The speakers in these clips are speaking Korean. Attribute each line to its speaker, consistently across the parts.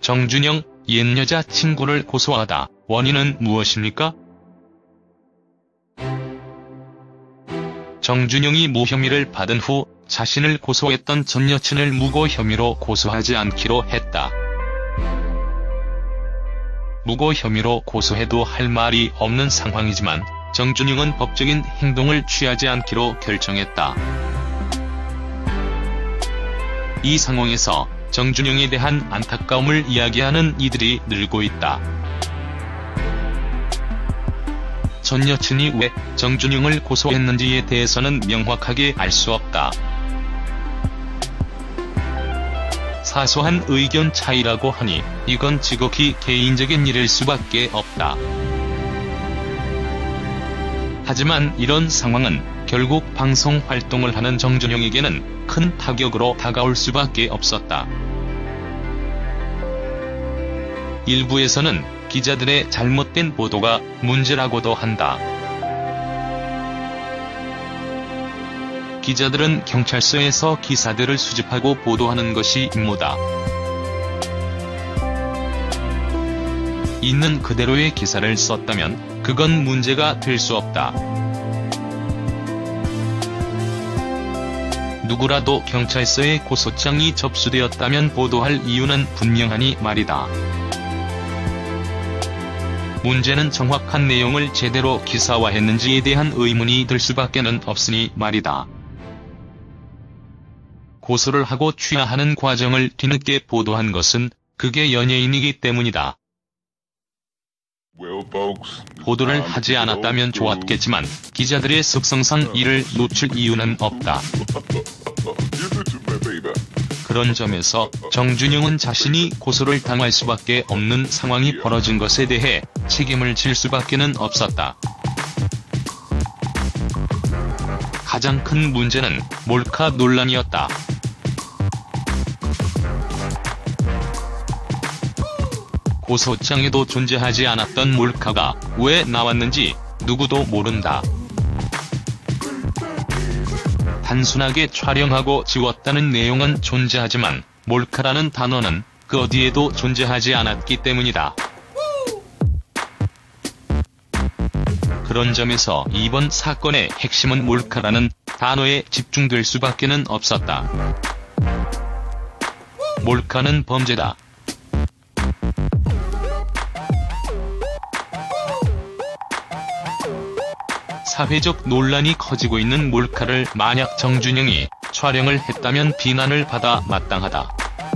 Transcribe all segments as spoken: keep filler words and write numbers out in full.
Speaker 1: 정준영, 옛 여자친구를 고소하다. 원인은 무엇입니까? 정준영이 무혐의를 받은 후 자신을 고소했던 전 여친을 무고 혐의로 고소하지 않기로 했다. 무고 혐의로 고소해도 할 말이 없는 상황이지만 정준영은 법적인 행동을 취하지 않기로 결정했다. 이 상황에서 정준영에 대한 안타까움을 이야기하는 이들이 늘고 있다. 전 여친이 왜 정준영을 고소했는지에 대해서는 명확하게 알 수 없다. 사소한 의견 차이라고 하니 이건 지극히 개인적인 일일 수밖에 없다. 하지만 이런 상황은 결국 방송 활동을 하는 정준영에게는 큰 타격으로 다가올 수밖에 없었다. 일부에서는 기자들의 잘못된 보도가 문제라고도 한다. 기자들은 경찰서에서 기사들을 수집하고 보도하는 것이 임무다. 있는 그대로의 기사를 썼다면 그건 문제가 될 수 없다. 누구라도 경찰서에 고소장이 접수되었다면 보도할 이유는 분명하니 말이다. 문제는 정확한 내용을 제대로 기사화했는지에 대한 의문이 들 수밖에는 없으니 말이다. 고소를 하고 취하하는 과정을 뒤늦게 보도한 것은 그게 연예인이기 때문이다. 보도를 하지 않았다면 좋았겠지만 기자들의 습성상 이를 놓칠 이유는 없다. 그런 점에서 정준영은 자신이 고소를 당할 수밖에 없는 상황이 벌어진 것에 대해 책임을 질 수밖에는 없었다. 가장 큰 문제는 몰카 논란이었다. 고소장에도 존재하지 않았던 몰카가 왜 나왔는지 누구도 모른다. 단순하게 촬영하고 지웠다는 내용은 존재하지만 몰카라는 단어는 그 어디에도 존재하지 않았기 때문이다. 그런 점에서 이번 사건의 핵심은 몰카라는 단어에 집중될 수밖에는 없었다. 몰카는 범죄다. 사회적 논란이 커지고 있는 몰카를 만약 정준영이 촬영을 했다면 비난을 받아 마땅하다.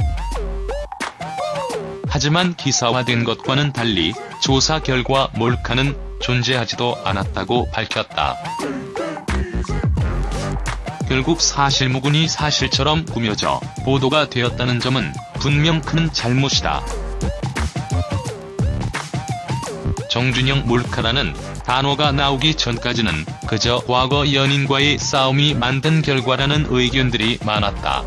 Speaker 1: 하지만 기사화된 것과는 달리 조사 결과 몰카는 존재하지도 않았다고 밝혔다. 결국 사실무근이 사실처럼 꾸며져 보도가 되었다는 점은 분명 큰 잘못이다. 정준영 몰카라는 단어가 나오기 전까지는 그저 과거 연인과의 싸움이 만든 결과라는 의견들이 많았다.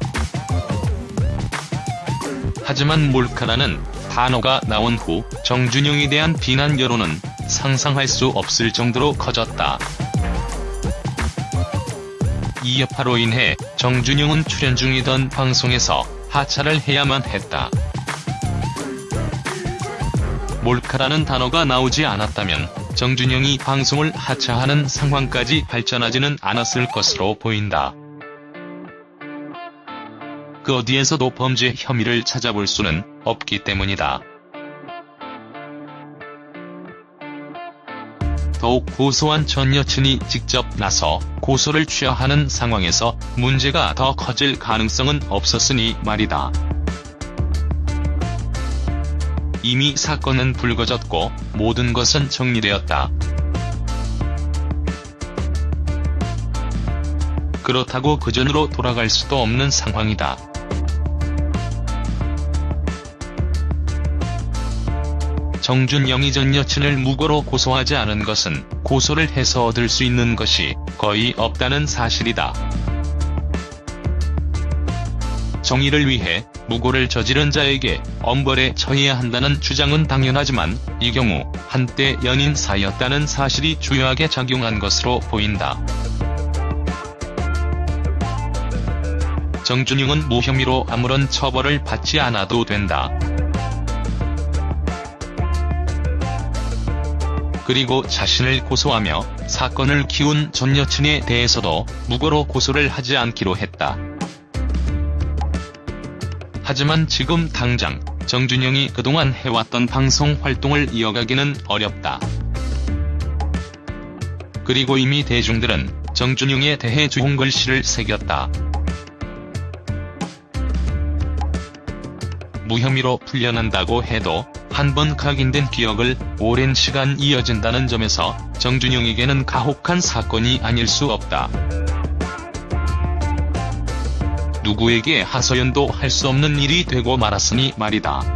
Speaker 1: 하지만 몰카라는 단어가 나온 후 정준영에 대한 비난 여론은 상상할 수 없을 정도로 커졌다. 이 여파로 인해 정준영은 출연 중이던 방송에서 하차를 해야만 했다. 몰카라는 단어가 나오지 않았다면 정준영이 방송을 하차하는 상황까지 발전하지는 않았을 것으로 보인다. 그 어디에서도 범죄 혐의를 찾아볼 수는 없기 때문이다. 더욱 고소한 전 여친이 직접 나서 고소를 취하하는 상황에서 문제가 더 커질 가능성은 없었으니 말이다. 이미 사건은 불거졌고 모든 것은 정리되었다. 그렇다고 그전으로 돌아갈 수도 없는 상황이다. 정준영이 전 여친을 무고로 고소하지 않은 것은 고소를 해서 얻을 수 있는 것이 거의 없다는 사실이다. 정의를 위해 무고를 저지른 자에게 엄벌에 처해야 한다는 주장은 당연하지만 이 경우 한때 연인 사이였다는 사실이 주요하게 작용한 것으로 보인다. 정준영은 무혐의로 아무런 처벌을 받지 않아도 된다. 그리고 자신을 고소하며 사건을 키운 전 여친에 대해서도 무고로 고소를 하지 않기로 했다. 하지만 지금 당장 정준영이 그동안 해왔던 방송 활동을 이어가기는 어렵다. 그리고 이미 대중들은 정준영에 대해 좋은 글씨를 새겼다. 무혐의로 풀려난다고 해도 한 번 각인된 기억을 오랜 시간 이어진다는 점에서 정준영에게는 가혹한 사건이 아닐 수 없다. 누구에게 하소연도 할 수 없는 일이 되고 말았으니 말이다.